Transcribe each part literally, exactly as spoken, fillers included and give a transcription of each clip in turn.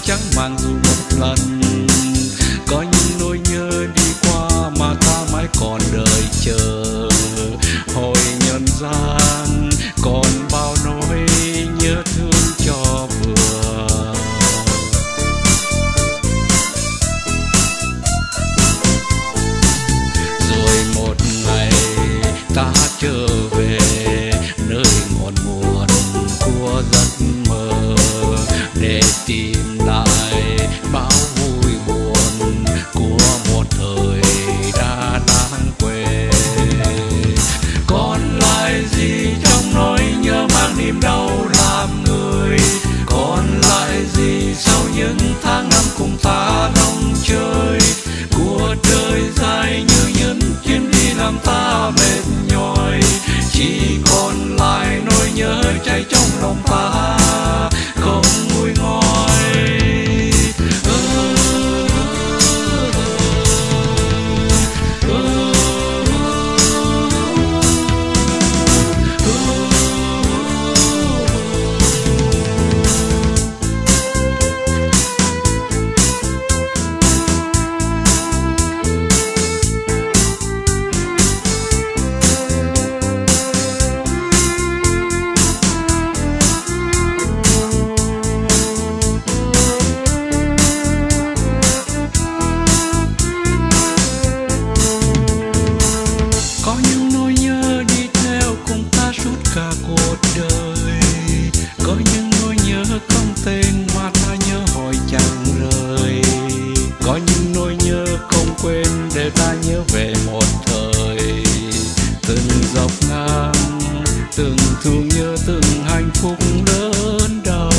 chẳng màng dù một lần. Có những nỗi nhớ đi qua mà ta mãi còn đợi chờ. Hồi nhân gian còn bao nỗi nhớ thương cho vừa. Rồi một ngày ta trở về nơi ngọn nguồn của giấc mơ, để tìm lại bao vui buồn của một thời đã lãng quên. Còn lại gì trong nỗi nhớ mang niềm đau làm người? Còn lại gì sau những tháng năm cùng ta đông chơi? Cuộc đời dài như những chuyến đi làm ta mệt nhòi, chỉ còn lại nỗi nhớ cháy trong lòng ta không nguôi ngoai. Cả cuộc đời có những nỗi nhớ không tên mà ta nhớ hỏi chẳng rời. Có những nỗi nhớ không quên để ta nhớ về một thời. Từng dọc ngang, từng thương nhớ, từng hạnh phúc lớn đầu.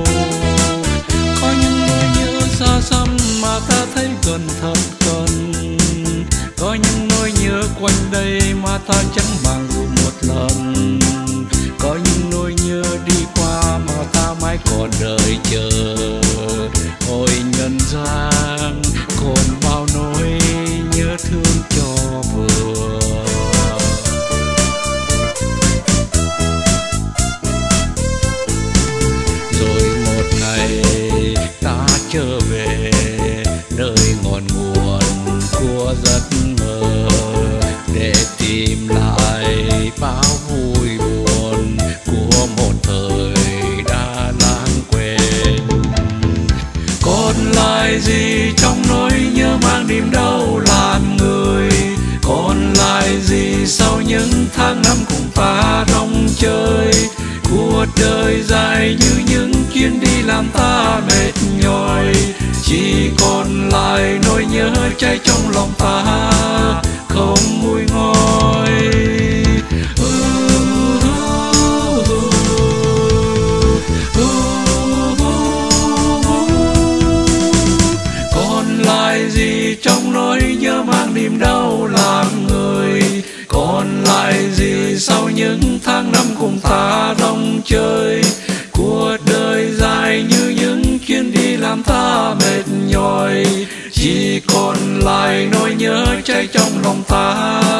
Có những nỗi nhớ xa xăm mà ta thấy gần thật gần. Có những nỗi nhớ quanh đây mà ta chẳng màng dù một lần. Có những nỗi nhớ đi qua mà ta mãi còn đợi chờ. Hồi nhân gian còn bao nỗi nhớ thương cho vừa. Rồi một ngày ta trở về nơi ngọn nguồn của giấc mơ, để tìm lại bao vui buồn của một thời đã lãng quên. Còn lại gì trong nỗi nhớ mang niềm đau làm người? Còn lại gì sau những tháng năm cùng ta rong chơi? Cuộc đời dài như những chuyến đi làm ta mệt nhòi, chỉ còn lại nỗi nhớ cháy trong lòng ta không nguôi ngoai. Còn lại gì trong nỗi nhớ mang niềm đau làm người? Còn lại gì sau những tháng năm cùng ta rong chơi? Cuộc đời dài như những chuyến đi làm ta mệt nhòi, chỉ còn lại nỗi nhớ cháy trong lòng ta